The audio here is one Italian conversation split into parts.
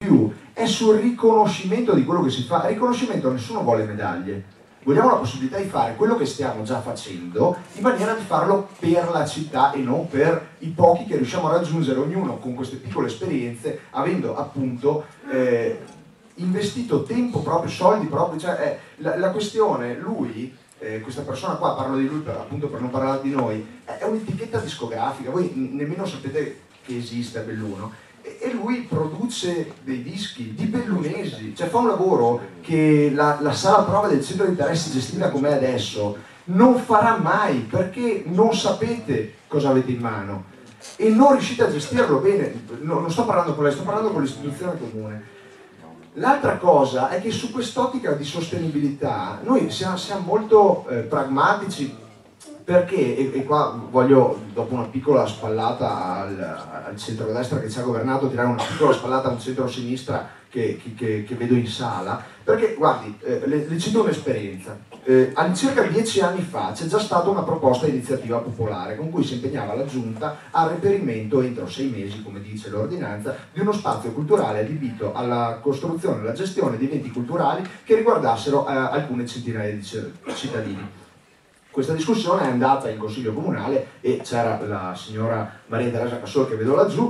più è sul riconoscimento di quello che si fa. Riconoscimento, nessuno vuole medaglie. Vogliamo la possibilità di fare quello che stiamo già facendo in maniera di farlo per la città e non per i pochi che riusciamo a raggiungere, ognuno con queste piccole esperienze, avendo appunto investito tempo proprio, soldi proprio, cioè la questione, lui, questa persona qua, parlo di lui appunto per non parlare di noi, è un'etichetta discografica, voi nemmeno sapete che esiste Belluno, e lui produce dei dischi di bellunesi, cioè fa un lavoro che la sala prova del centro di interessi gestita com'è adesso non farà mai, perché non sapete cosa avete in mano e non riuscite a gestirlo bene. Non sto parlando con lei, sto parlando con l'istituzione comune. L'altra cosa è che su quest'ottica di sostenibilità noi siamo molto pragmatici, perché, e qua voglio, dopo una piccola spallata al centrodestra che ci ha governato, tirare una piccola spallata a un centro-sinistra che vedo in sala, perché guardi, le cito un'esperienza. All'incirca 10 anni fa c'è già stata una proposta di iniziativa popolare con cui si impegnava la Giunta al reperimento entro 6 mesi, come dice l'ordinanza, di uno spazio culturale adibito alla costruzione e alla gestione di eventi culturali che riguardassero alcune centinaia di cittadini. Questa discussione è andata in consiglio comunale e c'era la signora Maria Teresa Cassol, che vedo laggiù,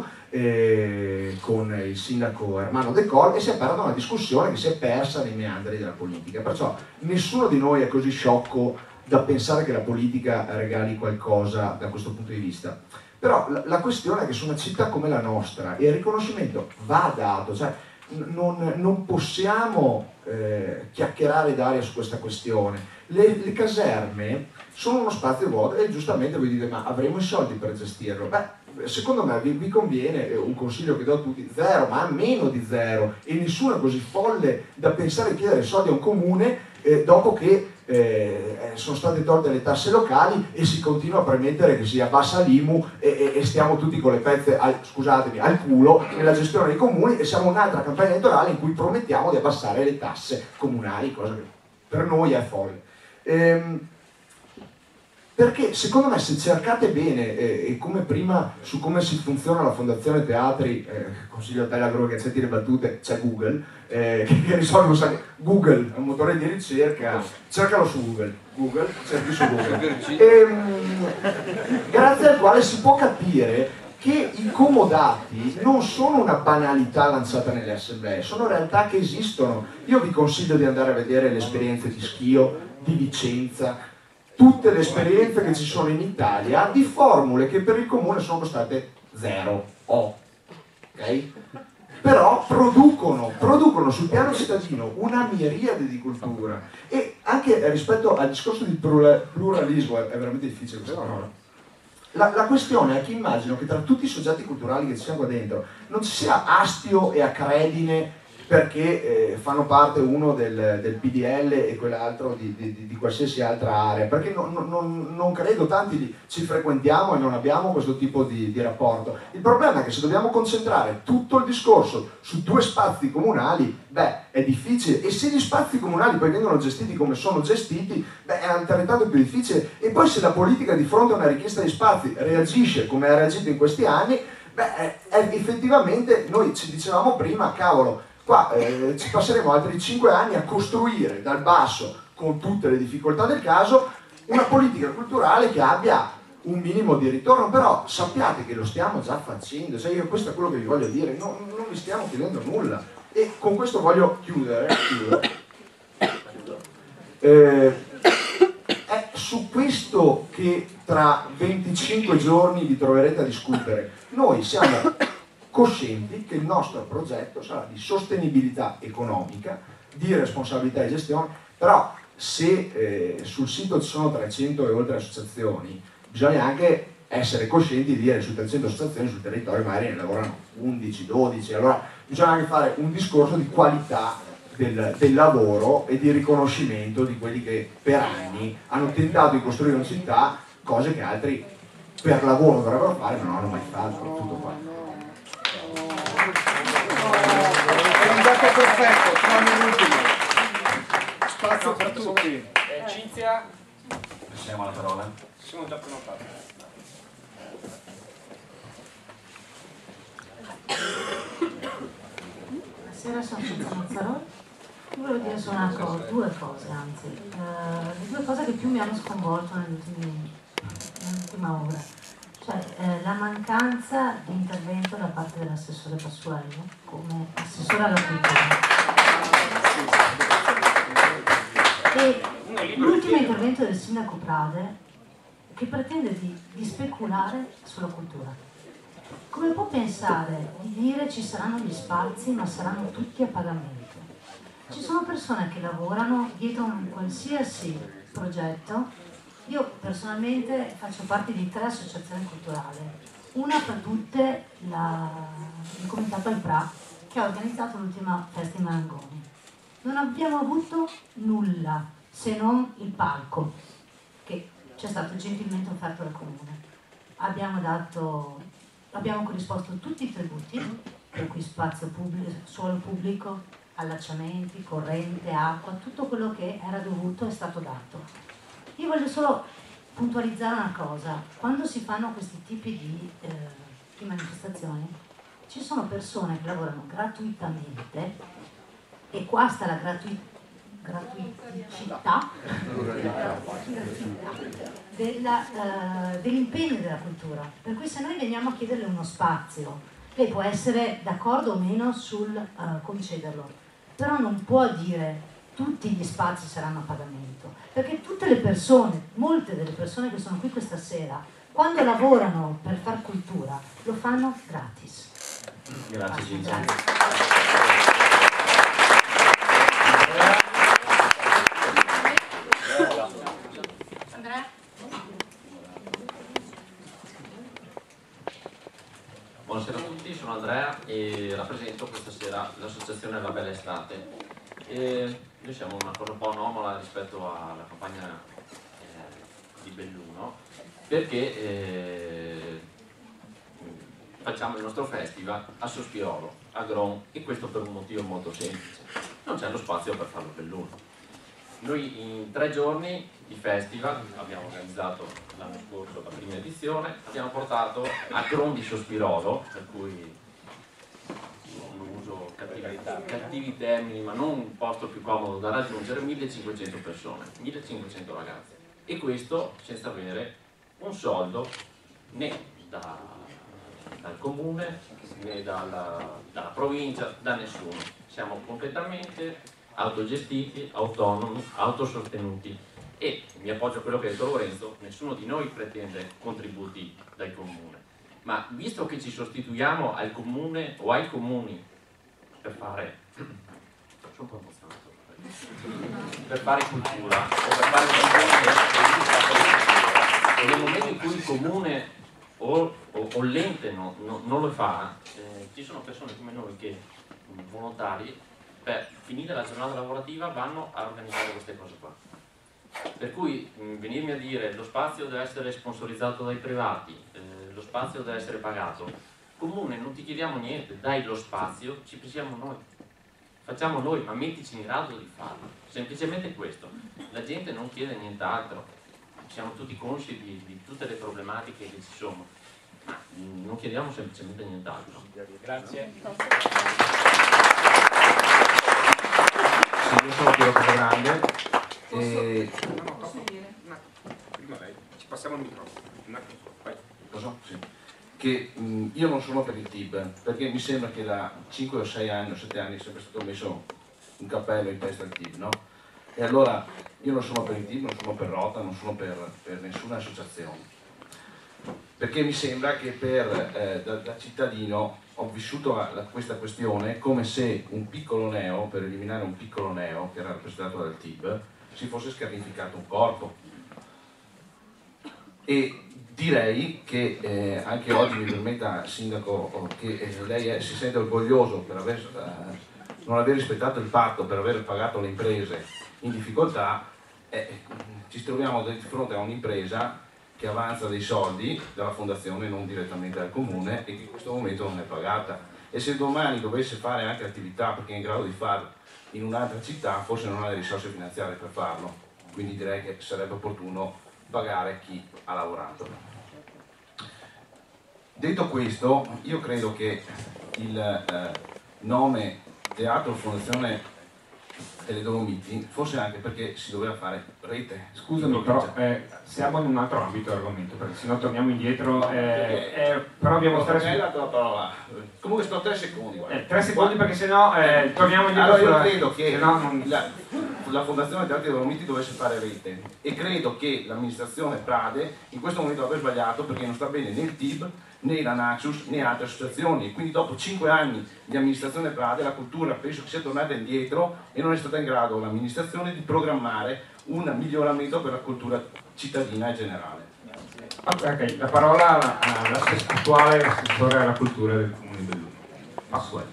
con il sindaco Ermanno De Col, e si è aperta una discussione che si è persa nei meandri della politica. Perciò nessuno di noi è così sciocco da pensare che la politica regali qualcosa da questo punto di vista. Però la questione è che su una città come la nostra il riconoscimento va dato, cioè non possiamo chiacchierare d'aria su questa questione. Le caserme sono uno spazio vuoto e giustamente voi dite: ma avremo i soldi per gestirlo? Beh, secondo me vi conviene, un consiglio che do a tutti, zero, ma meno di zero, e nessuno è così folle da pensare di chiedere soldi a un comune dopo che sono state tolte le tasse locali e si continua a premettere che si abbassa l'IMU e stiamo tutti con le pezze, scusatemi, al culo nella gestione dei comuni, e siamo un'altra campagna elettorale in cui promettiamo di abbassare le tasse comunali, cosa che per noi è folle. Perché secondo me, se cercate bene, e come prima su come si funziona la Fondazione Teatri, consiglio a te Agro che accetti le battute, c'è Google, che risolve un sacco. Google è un motore di ricerca, cercalo su Google, cerchi su Google, grazie al quale si può capire che i comodati non sono una banalità lanciata nelle assemblee, sono realtà che esistono. Io vi consiglio di andare a vedere le esperienze di Schio, di Vicenza, tutte le esperienze che ci sono in Italia di formule che per il comune sono costate zero, ok? Però producono sul piano cittadino una miriade di cultura, e anche rispetto al discorso di pluralismo, è veramente difficile questa parola. La questione è che immagino che tra tutti i soggetti culturali che ci siamo qua dentro non ci sia astio e acredine perché fanno parte uno del PDL e quell'altro di qualsiasi altra area, perché non credo, tanti ci frequentiamo e non abbiamo questo tipo di rapporto. Il problema è che se dobbiamo concentrare tutto il discorso su 2 spazi comunali, beh, è difficile, e se gli spazi comunali poi vengono gestiti come sono gestiti, beh, è altrettanto più difficile. E poi se la politica di fronte a una richiesta di spazi reagisce come ha reagito in questi anni, beh, effettivamente noi ci dicevamo prima, cavolo, qua ci passeremo altri 5 anni a costruire dal basso, con tutte le difficoltà del caso, una politica culturale che abbia un minimo di ritorno. Però sappiate che lo stiamo già facendo, cioè io questo è quello che vi voglio dire, non vi stiamo chiedendo nulla, e con questo voglio chiudere. È su questo che tra 25 giorni vi troverete a discutere. Noi siamo coscienti che il nostro progetto sarà di sostenibilità economica, di responsabilità e gestione, però se sul sito ci sono 300 e oltre associazioni, bisogna anche essere coscienti di dire che su 300 associazioni sul territorio magari ne lavorano 11, 12, allora bisogna anche fare un discorso di qualità del lavoro e di riconoscimento di quelli che per anni hanno tentato di costruire una città, cose che altri per lavoro dovrebbero fare ma non hanno mai fatto. Tutto qua. È un dato perfetto, 3 minuti. Spazio per tutti. Cinzia? Passiamo alla parola. Sono già prenotati. buonasera, sono Cinzia Mazzaroli. Volevo dire solo due cose, anzi, le due cose che più mi hanno sconvolto nell'ultima ora. Cioè, la mancanza di intervento da parte dell'assessore Passuello come assessore alla cultura. E l'ultimo intervento del sindaco Prade che pretende di speculare sulla cultura. Come può pensare di dire ci saranno gli spazi ma saranno tutti a pagamento? Ci sono persone che lavorano dietro un qualsiasi progetto. Io personalmente faccio parte di 3 associazioni culturali, una per tutte il Comitato Alpra che ha organizzato l'ultima festa in Marangoni. Non abbiamo avuto nulla se non il palco che ci è stato gentilmente offerto dal Comune. Abbiamo corrisposto tutti i tributi, per cui spazio pubblico, suolo pubblico, allacciamenti, corrente, acqua, tutto quello che era dovuto è stato dato. Io voglio solo puntualizzare una cosa: quando si fanno questi tipi di manifestazioni ci sono persone che lavorano gratuitamente, e qua sta la gratuità dell'impegno della cultura. Per cui se noi veniamo a chiederle uno spazio, lei può essere d'accordo o meno sul concederlo, però non può dire tutti gli spazi saranno a pagamento, perché tutte le persone, molte delle persone che sono qui questa sera, quando lavorano per far cultura lo fanno gratis. Grazie Cinzia. Andrea? Buonasera a tutti, sono Andrea e rappresento questa sera l'associazione La Bella Estate. Noi siamo una cosa un po' anomala rispetto alla campagna di Belluno, perché facciamo il nostro festival a Sospirolo, a Gron, e questo per un motivo molto semplice: non c'è lo spazio per farlo a Belluno. Noi in 3 giorni di festival abbiamo organizzato l'anno scorso la prima edizione, abbiamo portato a Gron di Sospirolo, per cui non uso cattivi termini, ma non un posto più comodo da raggiungere, 1500 persone, 1500 ragazzi, e questo senza avere un soldo né dal comune né dalla provincia, da nessuno. Siamo completamente autogestiti, autonomi, autosostenuti, e mi appoggio a quello che ha detto Lorenzo: nessuno di noi pretende contributi dal comune, ma visto che ci sostituiamo al comune o ai comuni per fare, sono un po' emozionato, per fare cultura o per fare cultura, e nel momento in cui il comune o l'ente non lo fa, ci sono persone come noi che, volontari, per finire la giornata lavorativa vanno a organizzare queste cose qua. Per cui venirmi a dire lo spazio deve essere sponsorizzato dai privati, lo spazio deve essere pagato. Comune, non ti chiediamo niente, dai lo spazio, ci pensiamo noi, facciamo noi, ma mettici in grado di farlo. Semplicemente questo. La gente non chiede nient'altro, siamo tutti consci di tutte le problematiche che ci sono, ma non chiediamo semplicemente nient'altro. Grazie. Sì, io sono Piero Grande. Posso dire? Prima lei, ci passiamo il microfono. Vai. Cosa? Sì. Che io non sono per il TIB, perché mi sembra che da 5 o 6 anni o 7 anni è sempre stato messo un cappello in testa al TIB, no? E allora io non sono per il TIB, non sono per Rota, non sono per nessuna associazione, perché mi sembra che da cittadino ho vissuto questa questione come se un piccolo neo, per eliminare un piccolo neo che era rappresentato dal TIB, si fosse scarnificato un corpo. E direi che anche oggi mi permetta, Sindaco, che lei si sente orgoglioso per non aver rispettato il patto, per aver pagato le imprese in difficoltà. Ci troviamo di fronte a un'impresa che avanza dei soldi dalla fondazione, non direttamente dal comune, e che in questo momento non è pagata. E se domani dovesse fare anche attività, perché è in grado di farlo, in un'altra città, forse non ha le risorse finanziarie per farlo. Quindi direi che sarebbe opportuno pagare chi ha lavorato. Detto questo, io credo che il nome Teatro Fondazione delle Dolomiti fosse anche perché si doveva fare rete. Scusami, però siamo in un altro ambito argomento, perché se no torniamo indietro. Però abbiamo Non hai dato la parola. Comunque sto 3 secondi. 3 secondi perché sennò torniamo indietro. Allora io credo che non... la Fondazione Teatri dei Dolomiti dovesse fare rete e credo che l'amministrazione Prade in questo momento abbia sbagliato perché non sta bene né il TIB né la Naxos né altre associazioni, e quindi dopo 5 anni di amministrazione Prade la cultura penso che sia tornata indietro e non è stata in grado l'amministrazione di programmare un miglioramento per la cultura cittadina e generale. Ok, la parola all'attuale assessore alla cultura del Comune di Belluno. Pasquale.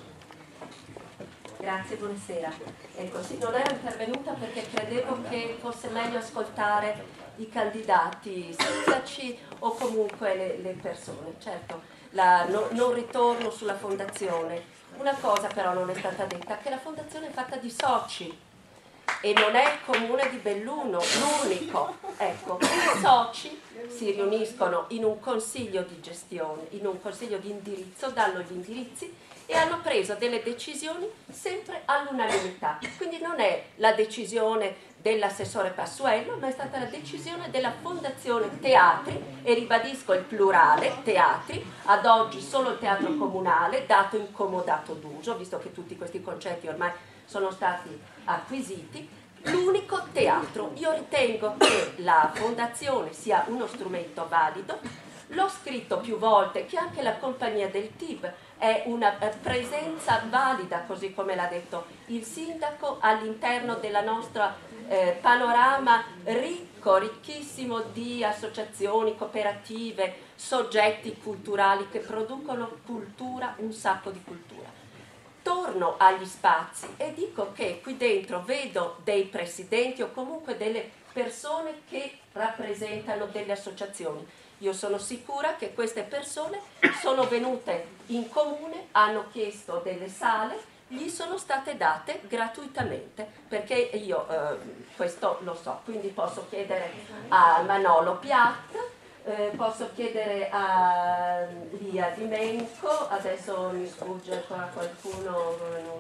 Grazie, buonasera. Ecco, sì, non ero intervenuta perché credevo che fosse meglio ascoltare i candidati sindaci o comunque le persone. Certo, non ritorno sulla fondazione. Una cosa però non è stata detta, che la fondazione è fatta di soci e non è il Comune di Belluno l'unico. Ecco, i soci si riuniscono in un consiglio di gestione, in un consiglio di indirizzo, danno gli indirizzi e hanno preso delle decisioni sempre all'unanimità. Quindi non è la decisione dell'assessore Passuello, ma è stata la decisione della Fondazione Teatri, e ribadisco il plurale, teatri, ad oggi solo il teatro comunale, dato incomodato d'uso, visto che tutti questi concetti ormai sono stati acquisiti, l'unico teatro. Io ritengo che la fondazione sia uno strumento valido, l'ho scritto più volte che anche la compagnia del TIB è una presenza valida, così come l'ha detto il sindaco, all'interno della nostra panorama ricco, ricchissimo di associazioni, cooperative, soggetti culturali che producono cultura, un sacco di cultura. Torno agli spazi e dico che qui dentro vedo dei presidenti o comunque delle persone che rappresentano delle associazioni. Io sono sicura che queste persone sono venute in comune, hanno chiesto delle sale, gli sono state date gratuitamente, perché io questo lo so, quindi posso chiedere a Manolo Piat, posso chiedere a Lia Dimenco, adesso mi sfugge qua qualcuno,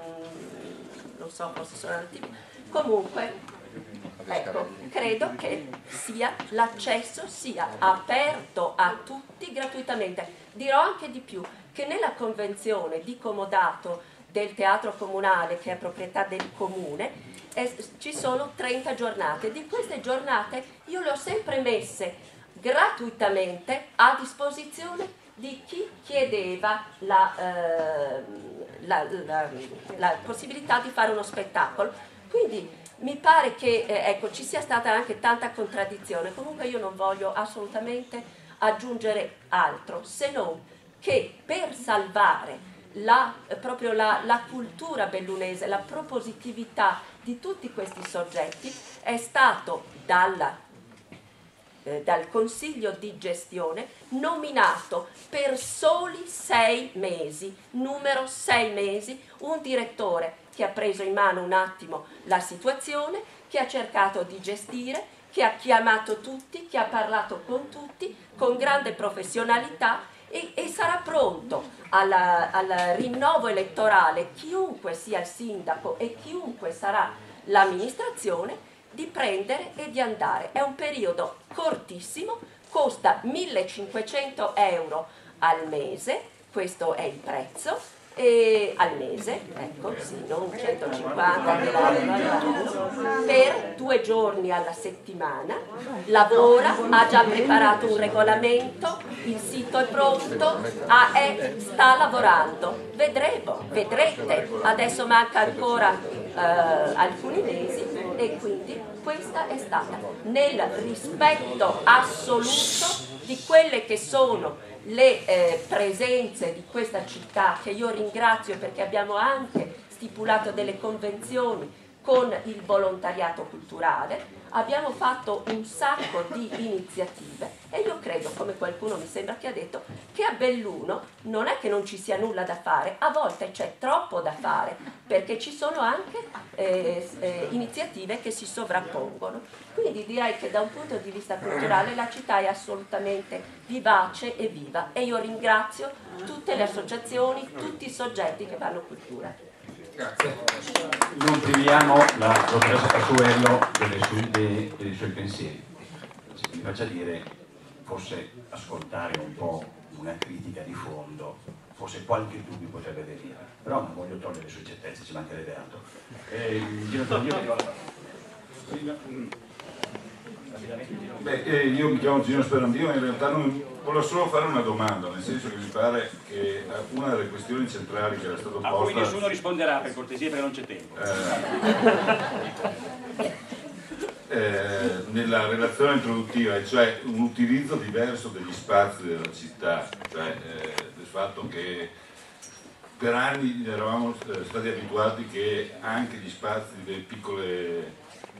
non so, forse sono attivi. Comunque, ecco, credo che l'accesso sia aperto a tutti gratuitamente. Dirò anche di più, che nella convenzione di comodato del teatro comunale, che è proprietà del comune, ci sono 30 giornate. Di queste giornate io le ho sempre messe gratuitamente a disposizione di chi chiedeva la possibilità di fare uno spettacolo. Quindi mi pare che ecco, ci sia stata anche tanta contraddizione. Comunque io non voglio assolutamente aggiungere altro, se non che per salvare proprio la cultura bellunese, la propositività di tutti questi soggetti, è stato dal Consiglio di gestione nominato per soli 6 mesi, numero 6 mesi, un direttore che ha preso in mano un attimo la situazione, che ha cercato di gestire, che ha chiamato tutti, che ha parlato con tutti, con grande professionalità, e sarà pronto al rinnovo elettorale, chiunque sia il sindaco e chiunque sarà l'amministrazione, di prendere e di andare. È un periodo cortissimo, costa 1.500 euro al mese, questo è il prezzo, al mese, ecco, sì, non 150 all'anno, per 2 giorni alla settimana, lavora, ha già preparato un regolamento, il sito è pronto, sta lavorando, vedrete, adesso manca ancora alcuni mesi, e quindi questa è stata nel rispetto assoluto di quelle che sono le presenze di questa città, che io ringrazio perché abbiamo anche stipulato delle convenzioni con il volontariato culturale, abbiamo fatto un sacco di iniziative e io credo, come qualcuno mi sembra che ha detto, che a Belluno non è che non ci sia nulla da fare, a volte c'è troppo da fare, perché ci sono anche iniziative che si sovrappongono. Quindi direi che da un punto di vista culturale la città è assolutamente vivace e viva, e io ringrazio tutte le associazioni, tutti i soggetti che fanno cultura. Grazie. Non priviamo la dottoressa Passuello delle sue idee e dei suoi pensieri. Se mi faccia dire, forse ascoltare un po' una critica di fondo, forse qualche dubbio potrebbe venire, però non voglio togliere le sue certezze, ci mancherebbe altro. Io mi chiamo Gino Sperandino e in realtà volevo solo fare una domanda, nel senso che mi pare che una delle questioni centrali che era stata posta... A cui nessuno risponderà, per cortesia, perché non c'è tempo. Nella relazione introduttiva, e cioè un utilizzo diverso degli spazi della città, cioè del fatto che per anni eravamo stati abituati che anche gli spazi delle piccole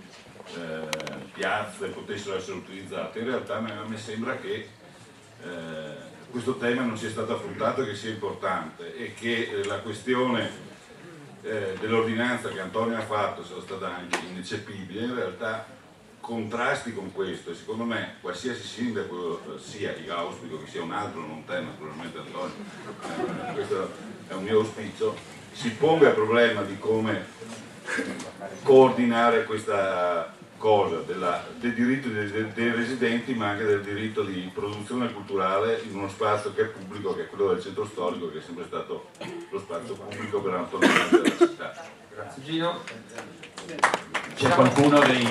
piazze potessero essere utilizzate. In realtà a me sembra che questo tema non sia stato affrontato e che sia importante, e che la questione dell'ordinanza che Antonio ha fatto sia stata anche ineccepibile, in realtà contrasti con questo, e secondo me qualsiasi sindaco sia, io auspico che sia un altro, non te naturalmente Antonio, questo è un mio auspicio, si ponga il problema di come coordinare questa cosa dei diritti dei residenti, ma anche del diritto di produzione culturale in uno spazio che è pubblico, che è quello del centro storico, che è sempre stato lo spazio pubblico per l'autonomia della città. Grazie Gino. C'è qualcuno dei...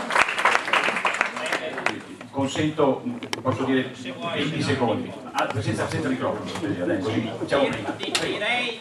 Consento, posso dire 20 secondi, senza microfono, così facciamo prima. Direi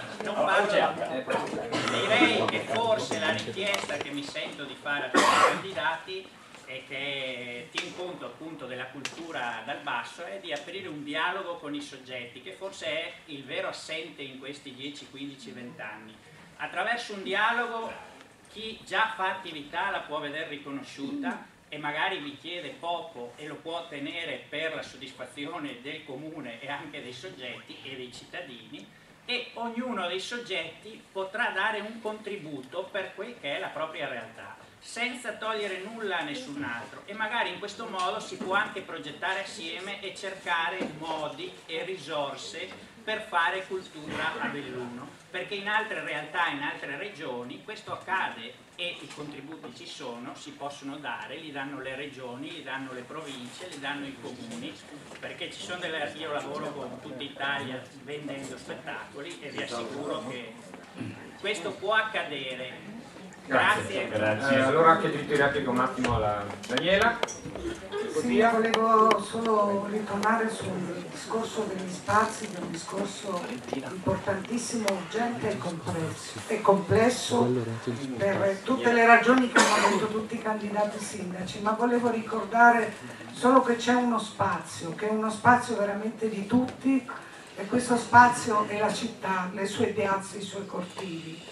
che forse la richiesta che mi sento di fare a tutti i candidati e che tiene conto appunto della cultura dal basso è di aprire un dialogo con i soggetti, che forse è il vero assente in questi 10, 15, 20 anni. Attraverso un dialogo chi già fa attività la può vedere riconosciuta e magari vi chiede poco e lo può ottenere per la soddisfazione del comune e anche dei soggetti e dei cittadini, e ognuno dei soggetti potrà dare un contributo per quel che è la propria realtà, senza togliere nulla a nessun altro, e magari in questo modo si può anche progettare assieme e cercare modi e risorse per fare cultura a Belluno, perché in altre realtà, in altre regioni questo accade e i contributi ci sono, si possono dare, li danno le regioni, li danno le province, li danno i comuni, perché ci sono io lavoro con tutta Italia vendendo spettacoli e vi assicuro che questo può accadere. Grazie. Allora anche diritto di replica un attimo alla Daniela. Sì, volevo solo ritornare sul discorso degli spazi, che è un discorso importantissimo, urgente e complesso per tutte le ragioni che hanno detto tutti i candidati sindaci, ma volevo ricordare solo che c'è uno spazio, che è uno spazio veramente di tutti, e questo spazio è la città, le sue piazze, i suoi cortili.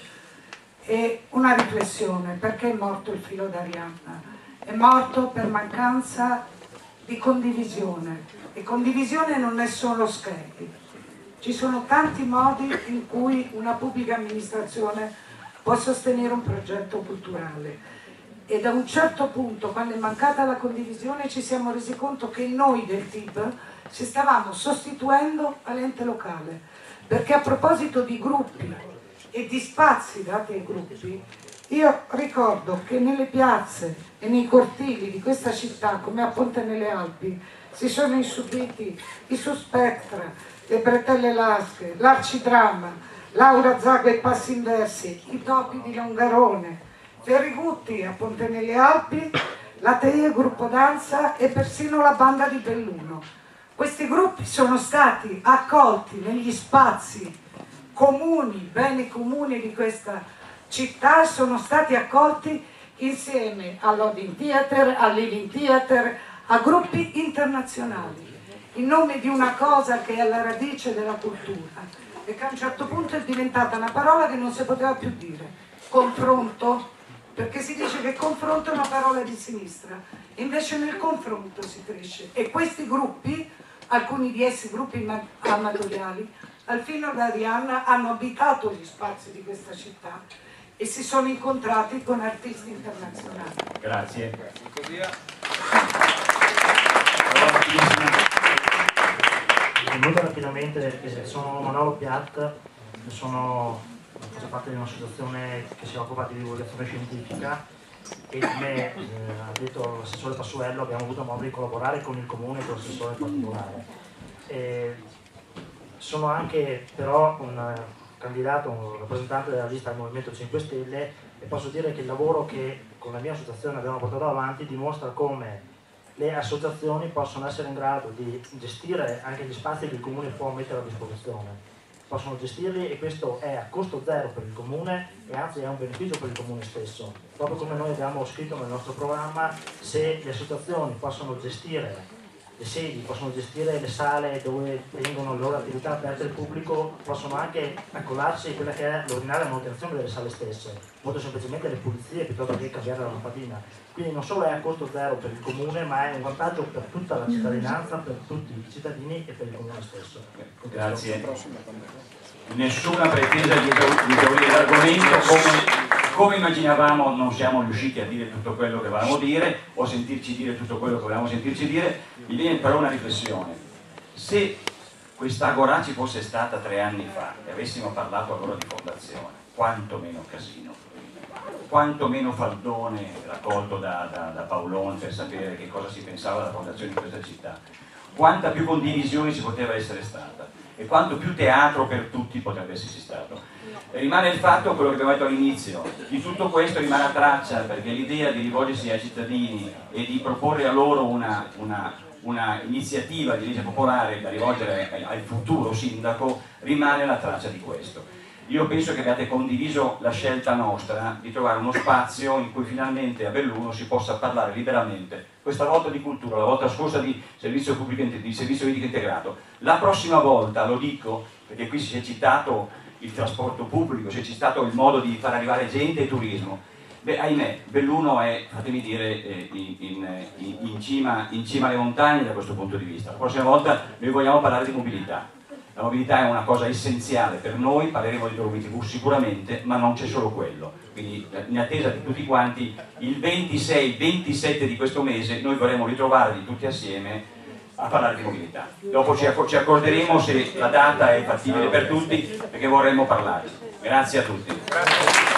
E una riflessione: perché è morto il filo d'Arianna? È morto per mancanza di condivisione, e condivisione non è solo Skype. Ci sono tanti modi in cui una pubblica amministrazione può sostenere un progetto culturale, e da un certo punto, quando è mancata la condivisione, ci siamo resi conto che noi del TIB ci stavamo sostituendo all'ente locale, perché a proposito di gruppi e di spazi dati ai gruppi, io ricordo che nelle piazze e nei cortili di questa città, come a Ponte nelle Alpi, si sono insubiti i Suspectra, le Bretelle Lasche, l'Arcidramma, Laura Zago e Passi Inversi, i Topi di Longarone, Ferrigutti a Ponte nelle Alpi, la Teie Gruppo Danza e persino la Banda di Belluno. Questi gruppi sono stati accolti negli spazi comuni, beni comuni di questa città, sono stati accolti insieme all'Odin Theater, all'Iving Theater, a gruppi internazionali, in nome di una cosa che è alla radice della cultura e che a un certo punto è diventata una parola che non si poteva più dire: confronto, perché si dice che confronto è una parola di sinistra, invece nel confronto si cresce, e questi gruppi, alcuni di essi gruppi amatoriali, al filo d'Arianna hanno abitato gli spazi di questa città e si sono incontrati con artisti internazionali. Grazie. Molto rapidamente, perché sono Manolo Piat, sono faccio parte di un'associazione che si occupa di divulgazione scientifica e come ha detto l'assessore Passuello abbiamo avuto modo di collaborare con il comune e con l'assessore in particolare. Sono anche però un candidato, un rappresentante della lista del Movimento 5 Stelle e posso dire che il lavoro che con la mia associazione abbiamo portato avanti dimostra come le associazioni possono essere in grado di gestire anche gli spazi che il comune può mettere a disposizione. Possono gestirli e questo è a costo zero per il comune e anzi è un beneficio per il comune stesso. Proprio come noi abbiamo scritto nel nostro programma, se le associazioni possono gestire le sedi, possono gestire le sale dove vengono le loro attività aperte al pubblico, possono anche accollarsi a quella che è l'ordinaria manutenzione delle sale stesse, molto semplicemente le pulizie piuttosto che cambiare la lampadina. Quindi non solo è a costo zero per il comune, ma è un vantaggio per tutta la cittadinanza, per tutti i cittadini e per il comune stesso. Grazie. Nessuna pretesa di esaurire l'argomento, come immaginavamo non siamo riusciti a dire tutto quello che volevamo dire o a sentirci dire tutto quello che volevamo sentirci dire. Mi viene però una riflessione: se questa Agorà ci fosse stata 3 anni fa e avessimo parlato allora di fondazione, quanto meno casino, quanto meno faldone raccolto da Paolone per sapere che cosa si pensava della fondazione in questa città, quanta più condivisione ci poteva essere stata e quanto più teatro per tutti potrebbe esserci stato. E rimane il fatto, quello che abbiamo detto all'inizio, di tutto questo rimane la traccia, perché l'idea di rivolgersi ai cittadini e di proporre a loro una iniziativa di legge popolare da rivolgere al futuro sindaco rimane la traccia di questo. Io penso che abbiate condiviso la scelta nostra di trovare uno spazio in cui finalmente a Belluno si possa parlare liberamente, questa volta di cultura, la volta scorsa di servizio pubblico, di servizio medico integrato. La prossima volta, lo dico perché qui si è citato il trasporto pubblico, si è citato il modo di far arrivare gente e turismo. Beh, ahimè, Belluno è, fatemi dire, in cima alle montagne da questo punto di vista. La prossima volta noi vogliamo parlare di mobilità. La mobilità è una cosa essenziale per noi, parleremo di Dolomiti sicuramente, ma non c'è solo quello. Quindi in attesa di tutti quanti, il 26-27 di questo mese noi vorremmo ritrovarvi tutti assieme a parlare di mobilità. Dopo ci accorderemo se la data è fattibile per tutti, perché vorremmo parlare. Grazie a tutti.